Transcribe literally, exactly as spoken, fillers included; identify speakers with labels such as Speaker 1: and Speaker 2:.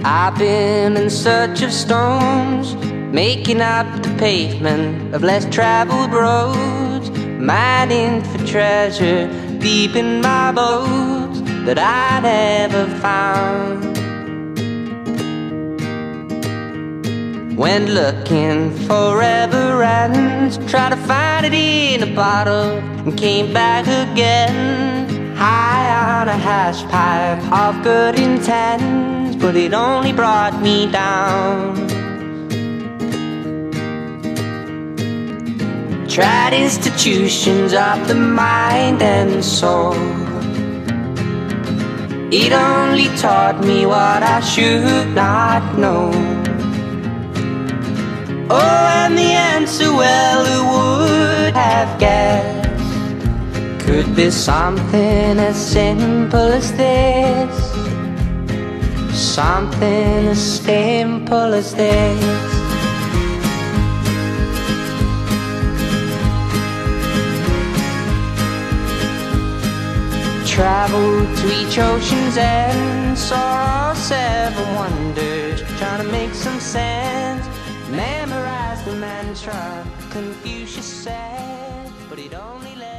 Speaker 1: I've been in search of stones, making up the pavement of less traveled roads, mining for treasure deep in my bones that I never found. Went looking forever and tried to find it in a bottle, and came back again, high on a hash pipe of good intent, but it only brought me down. Tried institutions of the mind and soul, it only taught me what I should not know. Oh, and the answer, well, who would have guessed, could be something as simple as this, something as simple as this. Traveled to each ocean's end, saw all seven wonders, trying to make some sense. Memorized the mantra Confucius said, but it only led